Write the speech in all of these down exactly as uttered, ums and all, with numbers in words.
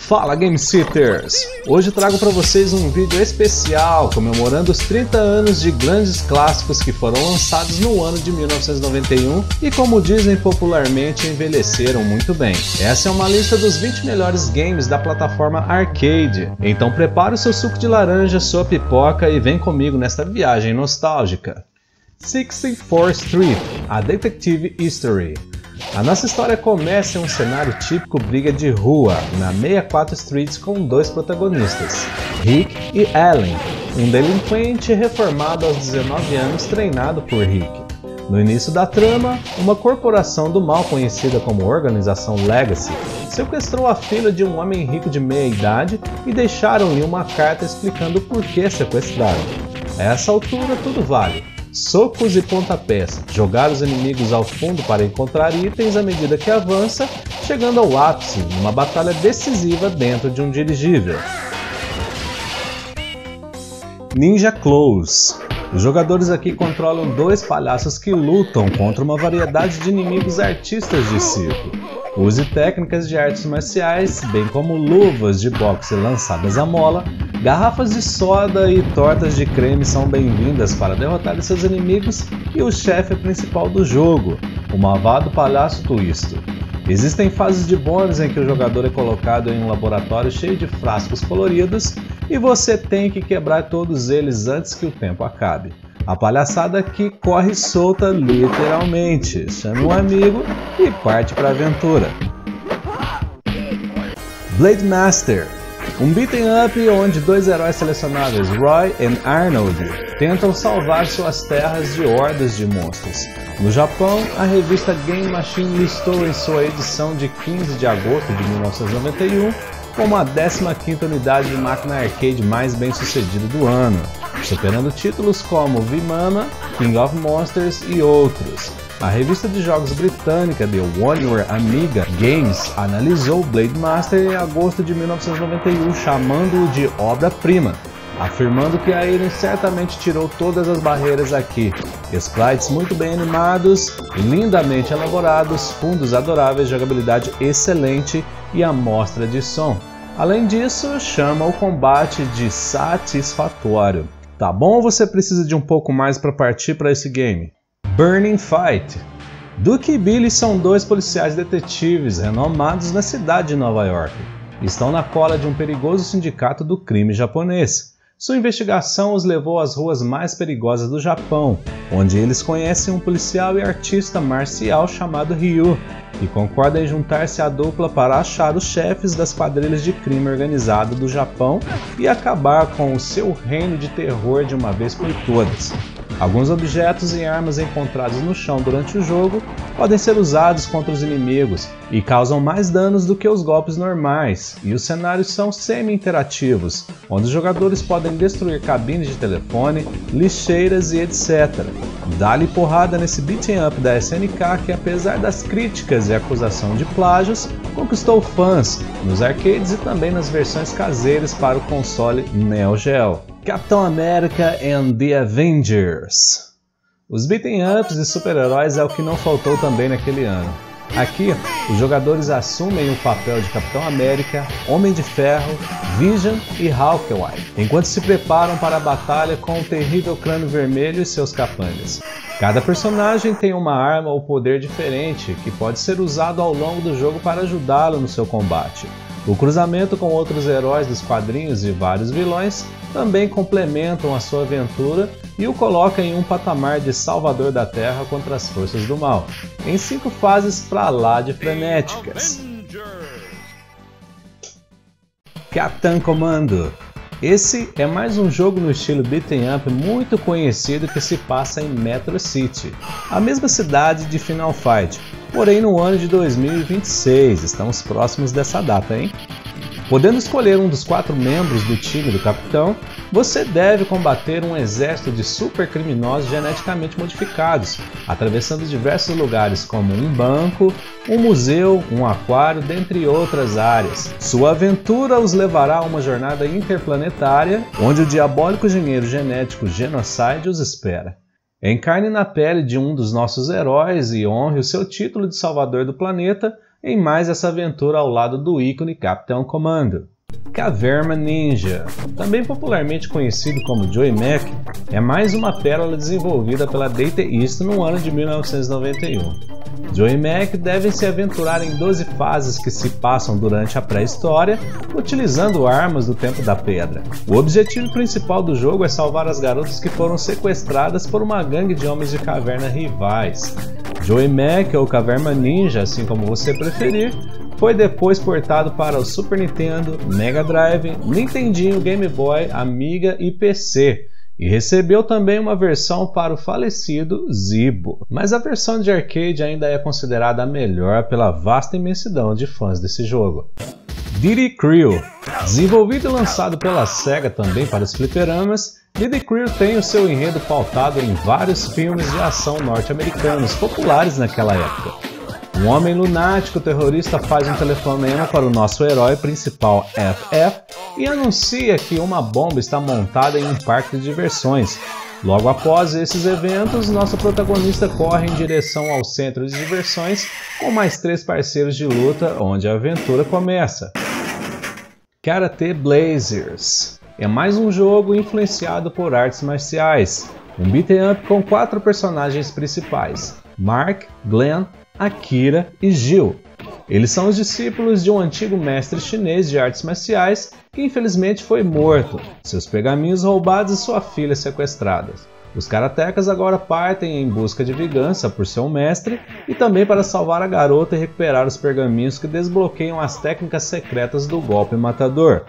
Fala Game Sitters! Hoje trago para vocês um vídeo especial comemorando os trinta anos de grandes clássicos que foram lançados no ano de mil novecentos e noventa e um e, como dizem popularmente, envelheceram muito bem. Essa é uma lista dos vinte melhores games da plataforma arcade. Então prepare o seu suco de laranja, sua pipoca e vem comigo nesta viagem nostálgica. sessenta e quatro Street, a Detective History. A nossa história começa em um cenário típico briga de rua, na sessenta e quatro Street, com dois protagonistas, Rick e Ellen, um delinquente reformado aos dezenove anos treinado por Rick. No início da trama, uma corporação do mal conhecida como Organização Legacy sequestrou a filha de um homem rico de meia idade e deixaram-lhe uma carta explicando por que sequestraram. A essa altura tudo vale. Socos e pontapés, jogar os inimigos ao fundo para encontrar itens à medida que avança, chegando ao ápice numa batalha decisiva dentro de um dirigível. Ninja Close. Os jogadores aqui controlam dois palhaços que lutam contra uma variedade de inimigos artistas de circo. Use técnicas de artes marciais, bem como luvas de boxe lançadas à mola, garrafas de soda e tortas de creme são bem-vindas para derrotar seus inimigos e o chefe principal do jogo, o malvado palhaço Twisto. Existem fases de bônus em que o jogador é colocado em um laboratório cheio de frascos coloridos e você tem que quebrar todos eles antes que o tempo acabe. A palhaçada aqui corre solta literalmente, chame um amigo e parte para a aventura. Blade Master. Um beat'em up onde dois heróis selecionáveis, Roy e Arnold, tentam salvar suas terras de hordas de monstros. No Japão, a revista Game Machine listou em sua edição de quinze de agosto de mil novecentos e noventa e um como a décima quinta unidade de máquina arcade mais bem sucedida do ano, superando títulos como V-Mama, King of Monsters e outros. A revista de jogos britânica The One Your Amiga Games analisou Blade Master em agosto de mil novecentos e noventa e um, chamando-o de obra-prima, afirmando que a Eden certamente tirou todas as barreiras aqui. Sprites muito bem animados, lindamente elaborados, fundos adoráveis, jogabilidade excelente e amostra de som. Além disso, chama o combate de satisfatório. Tá bom ou você precisa de um pouco mais para partir para esse game? Burning Fight. Duke e Billy são dois policiais detetives renomados na cidade de Nova York. Estão na cola de um perigoso sindicato do crime japonês. Sua investigação os levou às ruas mais perigosas do Japão, onde eles conhecem um policial e artista marcial chamado Ryu, e concordam em juntar-se à dupla para achar os chefes das quadrilhas de crime organizado do Japão e acabar com o seu reino de terror de uma vez por todas. Alguns objetos e armas encontrados no chão durante o jogo podem ser usados contra os inimigos e causam mais danos do que os golpes normais, e os cenários são semi-interativos, onde os jogadores podem destruir cabines de telefone, lixeiras e etcétera. Dá-lhe porrada nesse beat'em up da S N K que, apesar das críticas e acusação de plágios, conquistou fãs nos arcades e também nas versões caseiras para o console Neo Geo. Capitão América and the Avengers. Os beat'em ups e super-heróis é o que não faltou também naquele ano. Aqui, os jogadores assumem o papel de Capitão América, Homem de Ferro, Vision e Hawkeye, enquanto se preparam para a batalha com o terrível Crânio Vermelho e seus capangas. Cada personagem tem uma arma ou poder diferente que pode ser usado ao longo do jogo para ajudá-lo no seu combate. O cruzamento com outros heróis dos quadrinhos e vários vilões também complementam a sua aventura e o coloca em um patamar de salvador da Terra contra as forças do mal, em cinco fases pra lá de frenéticas. Captain Commando. Esse é mais um jogo no estilo beat'em up muito conhecido que se passa em Metro City, a mesma cidade de Final Fight, porém no ano de dois mil e vinte e seis, estamos próximos dessa data, hein? Podendo escolher um dos quatro membros do time do capitão, você deve combater um exército de supercriminosos geneticamente modificados, atravessando diversos lugares como um banco, um museu, um aquário, dentre outras áreas. Sua aventura os levará a uma jornada interplanetária, onde o diabólico engenheiro genético Genocide os espera. Encarne na pele de um dos nossos heróis e honre o seu título de salvador do planeta, em mais essa aventura ao lado do ícone Capitão Commando. Caverna Ninja, também popularmente conhecido como Joey Mac, é mais uma pérola desenvolvida pela Data East no ano de mil novecentos e noventa e um. Joey Mac devem se aventurar em doze fases que se passam durante a pré-história, utilizando armas do Tempo da Pedra. O objetivo principal do jogo é salvar as garotas que foram sequestradas por uma gangue de homens de caverna rivais. Joey Mac ou Caverna Ninja, assim como você preferir, foi depois portado para o Super Nintendo, Mega Drive, Nintendinho, Game Boy, Amiga e P C, e recebeu também uma versão para o falecido Zibo. Mas a versão de arcade ainda é considerada a melhor pela vasta imensidão de fãs desse jogo. Diddy Crew, desenvolvido e lançado pela Sega também para os fliperamas, Diddy Crew tem o seu enredo pautado em vários filmes de ação norte-americanos populares naquela época. Um homem lunático terrorista faz um telefonema para o nosso herói principal F F e anuncia que uma bomba está montada em um parque de diversões. Logo após esses eventos, nosso protagonista corre em direção ao centro de diversões com mais três parceiros de luta, onde a aventura começa. Karate Blazers é mais um jogo influenciado por artes marciais, um beat'em up com quatro personagens principais, Mark, Glenn, Akira e Gil. Eles são os discípulos de um antigo mestre chinês de artes marciais que infelizmente foi morto, seus pergaminhos roubados e sua filha sequestradas. Os karatecas agora partem em busca de vingança por seu mestre e também para salvar a garota e recuperar os pergaminhos que desbloqueiam as técnicas secretas do golpe matador.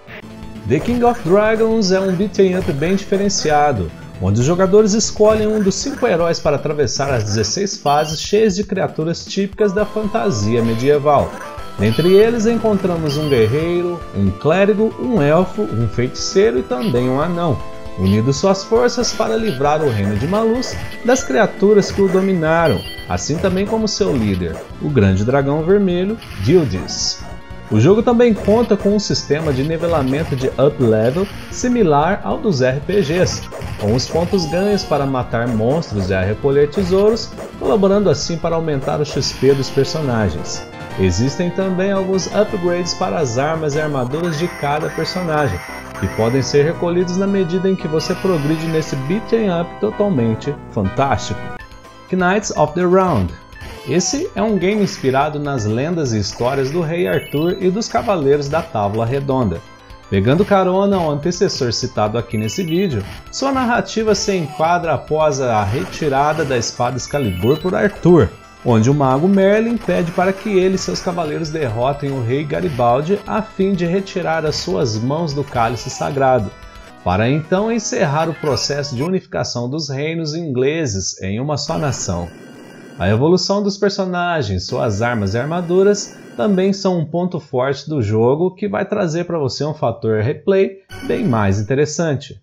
The King of Dragons é um beat'em up bem diferenciado, onde os jogadores escolhem um dos cinco heróis para atravessar as dezesseis fases cheias de criaturas típicas da fantasia medieval. Dentre eles encontramos um guerreiro, um clérigo, um elfo, um feiticeiro e também um anão, unindo suas forças para livrar o reino de Malus das criaturas que o dominaram, assim também como seu líder, o grande dragão vermelho, Gildiz. O jogo também conta com um sistema de nivelamento de up-level similar ao dos R P Gs, com os pontos ganhos para matar monstros e a recolher tesouros, colaborando assim para aumentar o X P dos personagens. Existem também alguns upgrades para as armas e armaduras de cada personagem, que podem ser recolhidos na medida em que você progride nesse beat'em up totalmente fantástico. Knights of the Round. Esse é um game inspirado nas lendas e histórias do Rei Arthur e dos Cavaleiros da Távola Redonda. Pegando carona ao antecessor citado aqui nesse vídeo, sua narrativa se enquadra após a retirada da espada Excalibur por Arthur, onde o mago Merlin pede para que ele e seus cavaleiros derrotem o rei Garibaldi a fim de retirar as suas mãos do cálice sagrado, para então encerrar o processo de unificação dos reinos ingleses em uma só nação. A evolução dos personagens, suas armas e armaduras também são um ponto forte do jogo que vai trazer para você um fator replay bem mais interessante.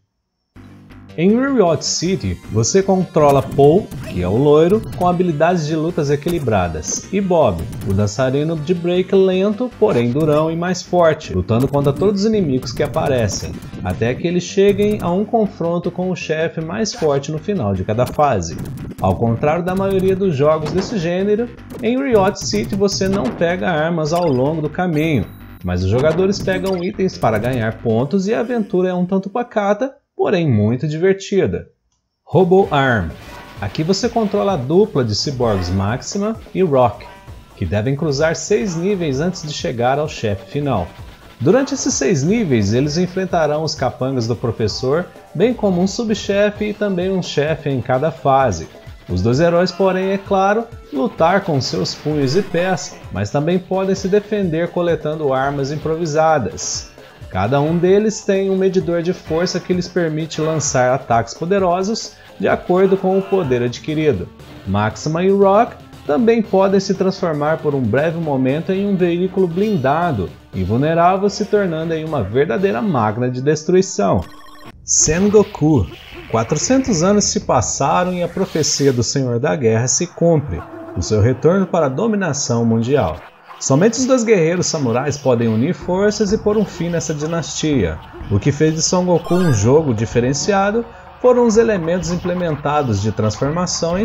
Em Riot City, você controla Paul, que é o loiro, com habilidades de lutas equilibradas, e Bob, o dançarino de break lento, porém durão e mais forte, lutando contra todos os inimigos que aparecem, até que eles cheguem a um confronto com o chefe mais forte no final de cada fase. Ao contrário da maioria dos jogos desse gênero, em Riot City você não pega armas ao longo do caminho, mas os jogadores pegam itens para ganhar pontos e a aventura é um tanto pacata, porém muito divertida. Robo Arm. Aqui você controla a dupla de ciborgues Maxima e Rock, que devem cruzar seis níveis antes de chegar ao chefe final. Durante esses seis níveis, eles enfrentarão os capangas do professor, bem como um subchefe e também um chefe em cada fase. Os dois heróis, porém, é claro, lutar com seus punhos e pés, mas também podem se defender coletando armas improvisadas. Cada um deles tem um medidor de força que lhes permite lançar ataques poderosos de acordo com o poder adquirido. Maxima e Rock também podem se transformar por um breve momento em um veículo blindado, invulnerável, se tornando em uma verdadeira máquina de destruição. Sengoku. quatrocentos anos se passaram e a profecia do Senhor da Guerra se cumpre, o seu retorno para a dominação mundial. Somente os dois guerreiros samurais podem unir forças e pôr um fim nessa dinastia. O que fez de Son Goku um jogo diferenciado foram os elementos implementados de transformações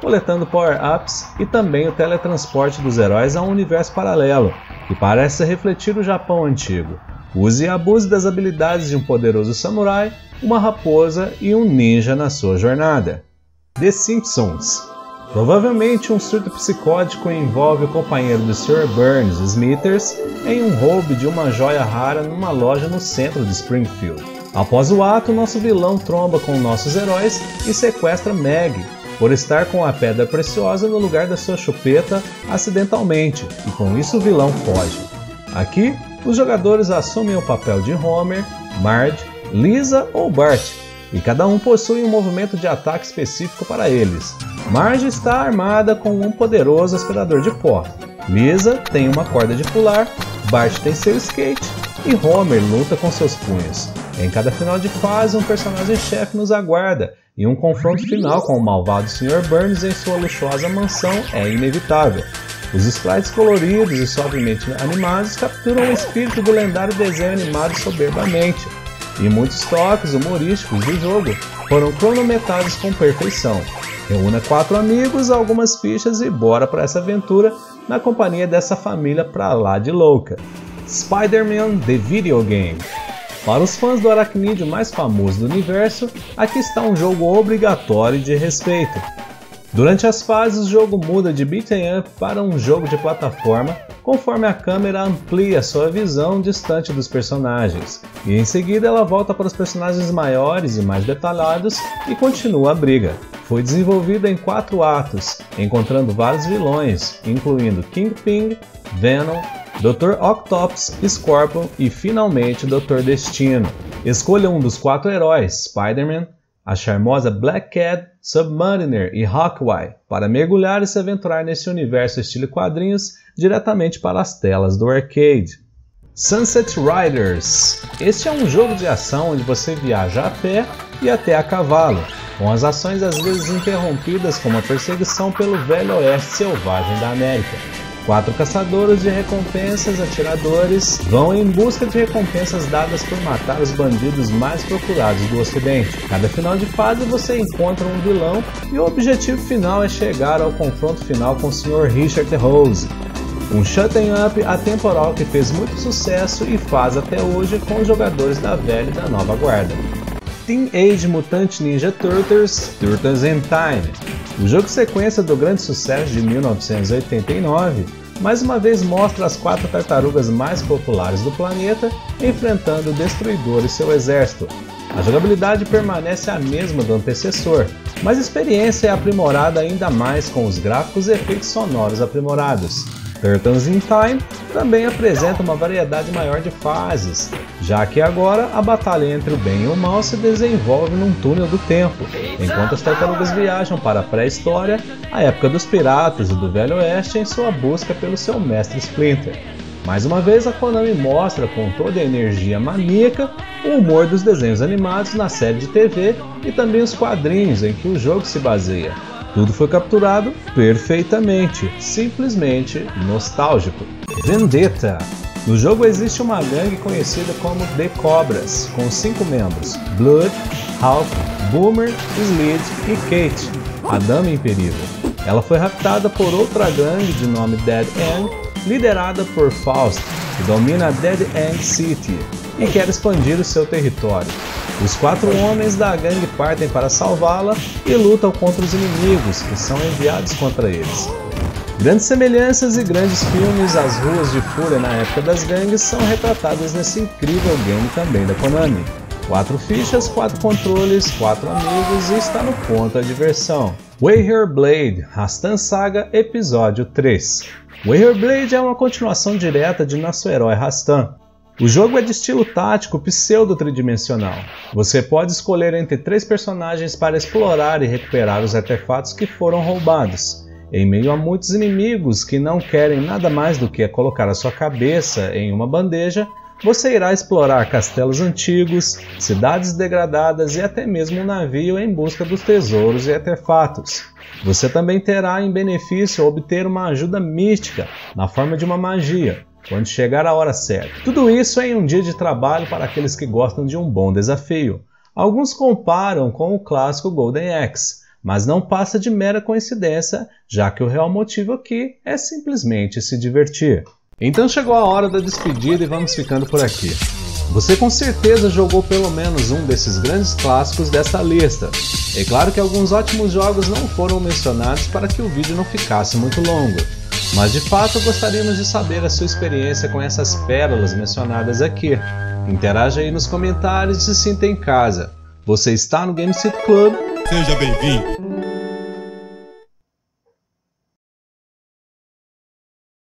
coletando power-ups e também o teletransporte dos heróis a um universo paralelo, que parece refletir o Japão antigo. Use e abuse das habilidades de um poderoso samurai, uma raposa e um ninja na sua jornada. The Simpsons. Provavelmente um surto psicótico envolve o companheiro do senhor Burns, Smithers, em um roubo de uma joia rara numa loja no centro de Springfield. Após o ato, nosso vilão tromba com nossos heróis e sequestra Maggie, por estar com a pedra preciosa no lugar da sua chupeta acidentalmente, e com isso o vilão foge. Aqui, os jogadores assumem o papel de Homer, Marge, Lisa ou Bart, e cada um possui um movimento de ataque específico para eles. Marge está armada com um poderoso aspirador de pó, Lisa tem uma corda de pular, Bart tem seu skate e Homer luta com seus punhos. Em cada final de fase, um personagem-chefe nos aguarda, e um confronto final com o malvado senhor Burns em sua luxuosa mansão é inevitável. Os sprites coloridos e suavemente animados capturam o espírito do lendário desenho animado soberbamente, e muitos toques humorísticos do jogo foram cronometrados com perfeição. Reúna quatro amigos, algumas fichas e bora para essa aventura na companhia dessa família pra lá de louca. Spider-Man The Video Game. Para os fãs do aracnídeo mais famoso do universo, aqui está um jogo obrigatório e de respeito. Durante as fases, o jogo muda de beat'em up para um jogo de plataforma, conforme a câmera amplia sua visão distante dos personagens, e em seguida ela volta para os personagens maiores e mais detalhados e continua a briga. Foi desenvolvida em quatro atos, encontrando vários vilões, incluindo Kingpin, Venom, doutor Octopus, Scorpion e finalmente doutor Destino. Escolha um dos quatro heróis, Spider-Man, a charmosa Black Cat, Submariner e Hawkeye, para mergulhar e se aventurar nesse universo estilo quadrinhos diretamente para as telas do arcade. Sunset Riders. Este é um jogo de ação onde você viaja a pé e até a cavalo, com as ações às vezes interrompidas com uma perseguição pelo velho oeste selvagem da América. Quatro caçadores de recompensas atiradores vão em busca de recompensas dadas por matar os bandidos mais procurados do ocidente. Cada final de fase você encontra um vilão e o objetivo final é chegar ao confronto final com o senhor Richard Rose, um shoot'em up atemporal que fez muito sucesso e faz até hoje com os jogadores da velha e da nova guarda. Teenage Mutant Ninja Turtles Turtles in Time. O jogo sequência do grande sucesso de mil novecentos e oitenta e nove mais uma vez mostra as quatro tartarugas mais populares do planeta enfrentando o Destruidor e seu exército. A jogabilidade permanece a mesma do antecessor, mas a experiência é aprimorada ainda mais com os gráficos e efeitos sonoros aprimorados. Turtles in Time também apresenta uma variedade maior de fases, já que agora a batalha entre o bem e o mal se desenvolve num túnel do tempo, enquanto as tartarugas viajam para a pré-história, a época dos piratas e do Velho Oeste em sua busca pelo seu mestre Splinter. Mais uma vez a Konami mostra com toda a energia maníaca o humor dos desenhos animados na série de T V e também os quadrinhos em que o jogo se baseia. Tudo foi capturado perfeitamente, simplesmente nostálgico. Vendetta. No jogo existe uma gangue conhecida como The Cobras, com cinco membros: Blood, Hulk, Boomer, Slid e Kate, a dama em perigo. Ela foi raptada por outra gangue de nome Dead End, liderada por Faust, que domina a Dead End City e quer expandir o seu território. Os quatro homens da gangue partem para salvá-la e lutam contra os inimigos que são enviados contra eles. Grandes semelhanças e grandes filmes às ruas de fúria na época das gangues são retratadas nesse incrível game também da Konami. Quatro fichas, quatro controles, quatro amigos e está no ponto a diversão. Warrior Blade, Rastan Saga, Episódio três. Warrior Blade é uma continuação direta de nosso herói Rastan. O jogo é de estilo tático pseudo-tridimensional. Você pode escolher entre três personagens para explorar e recuperar os artefatos que foram roubados. Em meio a muitos inimigos que não querem nada mais do que colocar a sua cabeça em uma bandeja, você irá explorar castelos antigos, cidades degradadas e até mesmo um navio em busca dos tesouros e artefatos. Você também terá em benefício obter uma ajuda mística na forma de uma magia, quando chegar a hora certa. Tudo isso em um dia de trabalho para aqueles que gostam de um bom desafio. Alguns comparam com o clássico Golden Axe, mas não passa de mera coincidência, já que o real motivo aqui é simplesmente se divertir. Então chegou a hora da despedida e vamos ficando por aqui. Você com certeza jogou pelo menos um desses grandes clássicos dessa lista. É claro que alguns ótimos jogos não foram mencionados para que o vídeo não ficasse muito longo, mas de fato gostaríamos de saber a sua experiência com essas pérolas mencionadas aqui. Interaja aí nos comentários e se sinta em casa. Você está no Game City Club? Seja bem-vindo!